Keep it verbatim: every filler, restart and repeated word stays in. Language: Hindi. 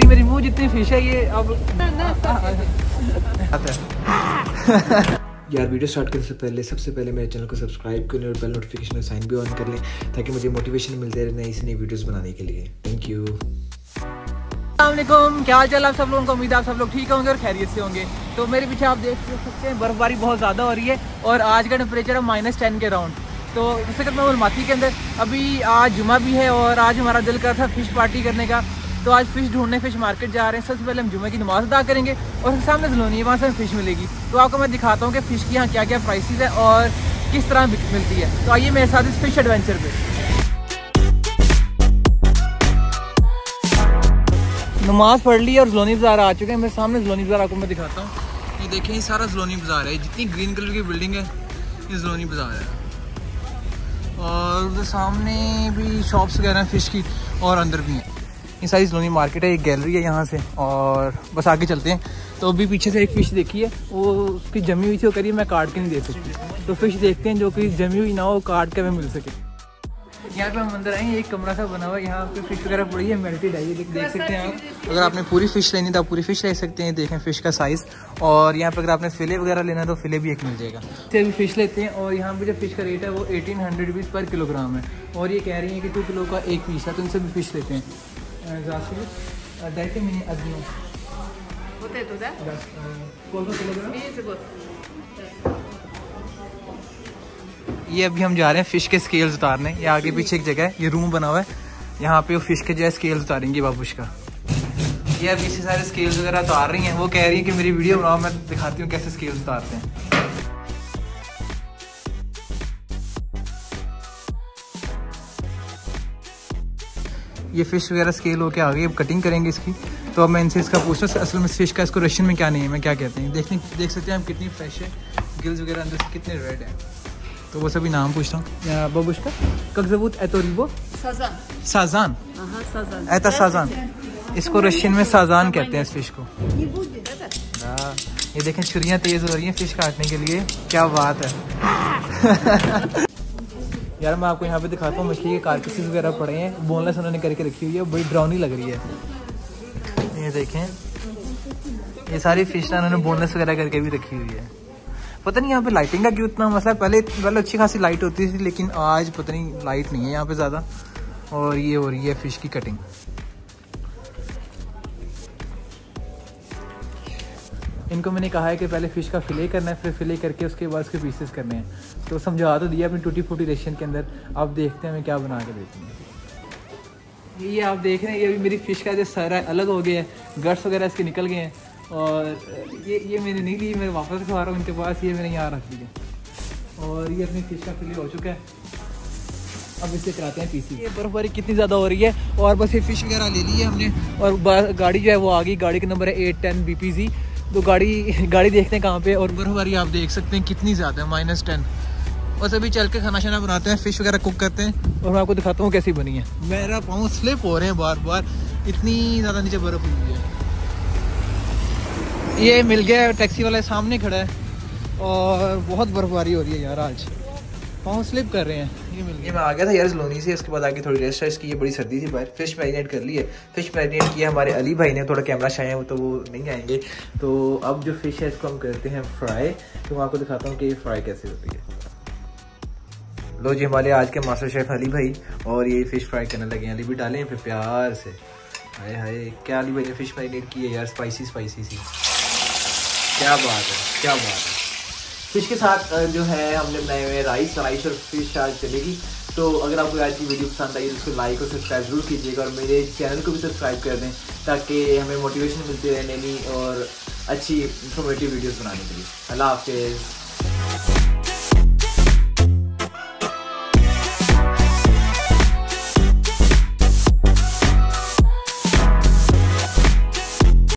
मेरी मुंह जितनी फिश है ये अब यार वीडियो स्टार्ट करने से पहले सबसे पहले मेरे चैनल को सब्सक्राइब कर लें और बेल नोटिफिकेशन का साइन भी ऑन कर लें ताकि मुझे मोटिवेशन मिलते रहे नई से नई वीडियोस बनाने के लिए। Thank you. अस्सलामुअलैकुम, क्या हाल चाल आप सब लोगों को। उम्मीद है आप सब लोग ठीक होंगे और खैरियत से होंगे। तो मेरे पीछे आप देख सकते हैं बर्फबारी बहुत ज़्यादा हो रही है और आज का टेम्परेचर है माइनस टेन के राउंड। तो जैसे कि मैं उलमाती के अंदर अभी आज जुमा भी है और आज हमारा दिल कर था फिश पार्टी करने का। तो आज फ़िश ढूंढने फ़िश मार्केट जा रहे हैं। सबसे पहले हम जुमे की नमाज़ अदा करेंगे और सामने ज़लोनी है, वहाँ से हमें फ़िश मिलेगी। तो आपको मैं दिखाता हूँ कि फ़िश की यहाँ क्या क्या प्राइसेस है और किस तरह मिलती है। तो आइए मेरे साथ इस फ़िश एडवेंचर पे। नमाज़ पढ़ ली और ज़लोनी बाज़ार आ चुके हैं। मेरे सामने ज़लोनी बाज़ार आपको मैं दिखाता हूँ। ये देखें, ये सारा ज़लोनी बाज़ार है। जितनी ग्रीन कलर की बिल्डिंग है ये ज़लोनी बाज़ार है और उधर सामने भी शॉप्स वगैरह हैं फ़िश की और अंदर भी हैं। ये सारी ज़लोनी मार्केट है, एक गैलरी है यहाँ से और बस आगे चलते हैं। तो अभी पीछे से एक फ़िश देखी है, वो उसकी जमी हुई थी, वो करिए मैं काट के नहीं दे सकती। तो फ़िश देखते हैं जो कि जमी हुई ना हो, काट के हमें मिल सके। यहाँ पे हम अंदर आए हैं, एक कमरा सा बना हुआ है, यहाँ पे फ़िश वगैरह पड़ी है, मेल्टेड है। ये देख, देख सकते हैं आप। अगर आपने पूरी फ़िश लेनी तो आप पूरी फ़िश ले सकते हैं। देखें फ़िश का साइज़। और यहाँ पे अगर आपने फ़िले वगैरह लेना है तो फ़िले भी एक मिल जाएगा। इससे अभी फ़िश लेते हैं और यहाँ पे जो फ़िश का रेट है वो एटीन हंड्रेड रुपीज़ पर किलोग्राम है और ये कह रही है कि टू किलो का एक पीस है। तो इनसे भी फ़िश लेते हैं। ये अभी हम जा रहे हैं फ़िश के स्केल्स उतारने। ये आगे पीछे एक जगह है, ये रूम बना हुआ है, यहाँ पे वो फ़िश के जो है स्केल्स उतारेंगे बाबूश का। ये अभी से सारे स्केल्स वगैरह उतार रही हैं। वो कह रही है कि मेरी वीडियो बनाओ, मैं दिखाती हूँ कैसे स्केल्स उतारते हैं। ये फ़िश वगैरह स्केल होके आ गई, अब कटिंग करेंगे इसकी। तो अब मैं इनसे इसका पूछता हूँ असल में फ़िश का इसको रशियन में क्या नहीं है, मैं क्या कहते हैं। देखने देख सकते हैं हम कितनी फ्रेश है, गिल्स वगैरह अंदर से कितने रेड है। तो वो सभी नाम पूछता हूँ। बाबूश का ककजबूत एतोरिबो साजान साजान एता साजान, इसको रशियन में साजान कहते हैं इस फिश को। ये देखें छुरियाँ तेज़ हो रही हैं फ़िश काटने के लिए, क्या बात है। यार मैं आपको यहाँ पे दिखाता हूँ मछली के कार्केसेस वगैरह पड़े हैं, बोनलेस उन्होंने करके रखी हुई है, बड़ी ड्राउनी लग रही है। ये देखें, ये सारी फिश ना उन्होंने बोनलेस वगैरह करके भी रखी हुई है। पता नहीं यहाँ पे लाइटिंग का क्यों इतना मसला है। पहले पहले अच्छी खासी लाइट होती थी लेकिन आज पता नहीं लाइट नहीं है यहाँ पे ज़्यादा। और ये हो रही है फ़िश की कटिंग। इनको मैंने कहा है कि पहले फ़िश का फिले करना है, फिर फिले करके उसके बाद उसके पीसेस करने हैं। तो समझा तो दिया अपनी टूटी फूटी रेशन के अंदर। अब देखते हैं मैं क्या बना के देती हूँ। ये आप देख रहे हैं, ये अभी मेरी फ़िश का जो सर है अलग हो गया है, गट्स वगैरह इसके निकल गए हैं। और ये ये मैंने नहीं ली, मैं वापस रखवा रहा हूँ इनके पास। ये मैंने यहाँ रख लिया और ये अपनी फ़िश का फिले हो चुका है। अब इसे कराते हैं पीसी। ये बर्फबारी कितनी ज़्यादा हो रही है और बस ये फ़िश वगैरह ले ली है हमने और गाड़ी जो है वो आ गई। गाड़ी का नंबर है eight ten B P G. तो गाड़ी गाड़ी देखते हैं कहाँ पे। और बर्फबारी आप देख सकते हैं कितनी ज़्यादा है, माइनस टेन। बस अभी चल के खाना शाना बनाते हैं, फ़िश वगैरह कुक करते हैं और मैं आपको दिखाता हूँ कैसी बनी है। मेरा पाँव स्लिप हो रहे हैं बार बार, इतनी ज़्यादा नीचे बर्फ़ हुई है। ये मिल गया, टैक्सी वाला सामने खड़ा है और बहुत बर्फबारी हो रही है यार, आज पाँव स्लिप कर रहे हैं। ये मिल गया। मैं आ गया था यार ज़लोनी से, उसके बाद आगे थोड़ी रेस्ट रेस्ट की। ये बड़ी सर्दी थी बाहर। फ़िश मैरिनेट कर ली है। फ़िश मैरिनेट किया हमारे अली भाई ने, थोड़ा कैमरा शाय है वो तो वो नहीं आएंगे। तो अब जो फ़िश है इसको हम करते हैं फ्राई। तो मैं आपको दिखाता हूँ कि ये फ्राई कैसे होती है। लो जी, हमारे आज के मास्टर शेफ़ अली भाई और ये फ़िश फ्राई करने लगे हैं। अली भी डालें फिर प्यार से। हाय हाय, क्या अली भाई ने फ़िश मैरिनेट की है यार, स्पाइसी स्पाइसी सी। क्या बात है, क्या बात है। फ़िश के साथ जो है हमने बनाए हुए राइस राइस और फ़िश आज चलेगी। तो अगर आपको आज की वीडियो पसंद आई तो उसको लाइक और सब्सक्राइब जरूर कीजिएगा और मेरे चैनल को भी सब्सक्राइब कर दें ताकि हमें मोटिवेशन मिलती रहे नई नई और अच्छी इंफॉर्मेटिव वीडियोस बनाने के लिए। अल्लाह हाफ़िज़।